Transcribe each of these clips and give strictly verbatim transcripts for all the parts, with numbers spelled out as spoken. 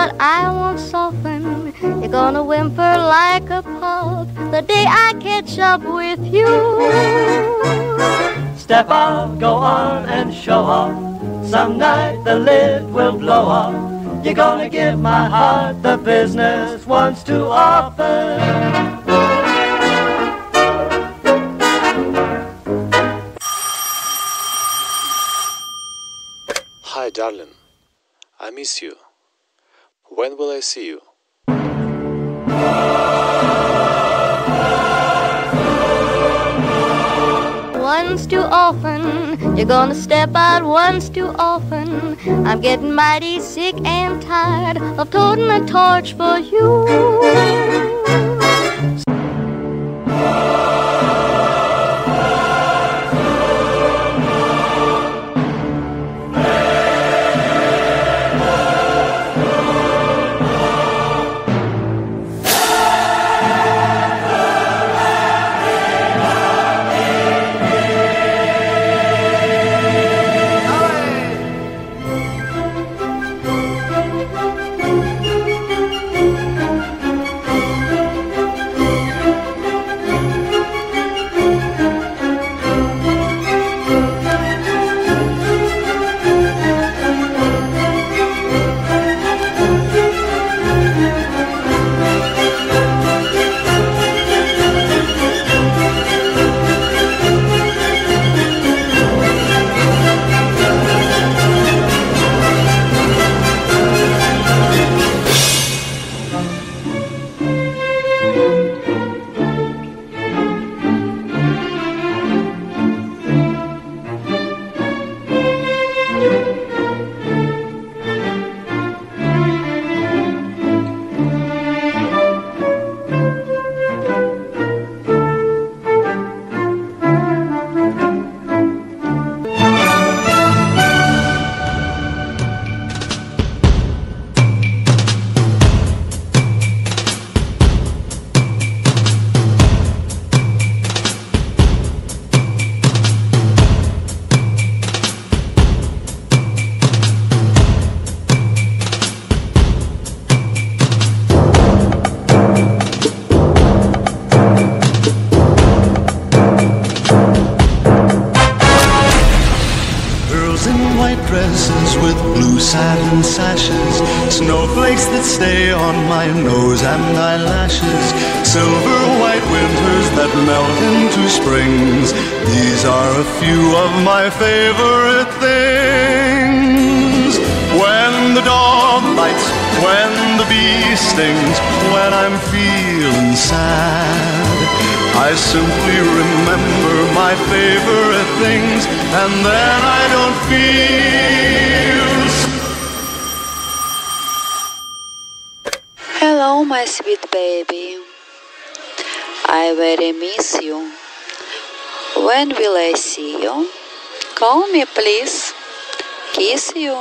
but I won't soften. You're gonna whimper like a pup the day I catch up with you. Step out, go on and show off. Some night the lid will blow off. You're gonna give my heart the business once too often. Hi, darling. I miss you. When will I see you? Once too often, you're gonna step out once too often. I'm getting mighty sick and tired of toting a torch for you. Dresses with blue satin sashes, snowflakes that stay on my nose and eyelashes, silver white winters that melt into springs. These are a few of my favorite things. When the dog bites, when the bee stings, when I'm feeling sad, I simply remember my favorite things, and then I don't feel so. Hello, my sweet baby. I very miss you. When will I see you? Call me, please. Kiss you.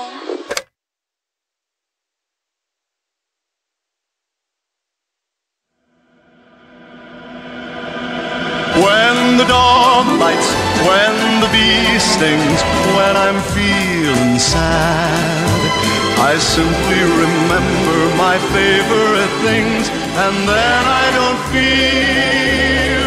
When the dog bites, when the bee stings, when I'm feeling sad, I simply remember my favorite things, and then I don't feel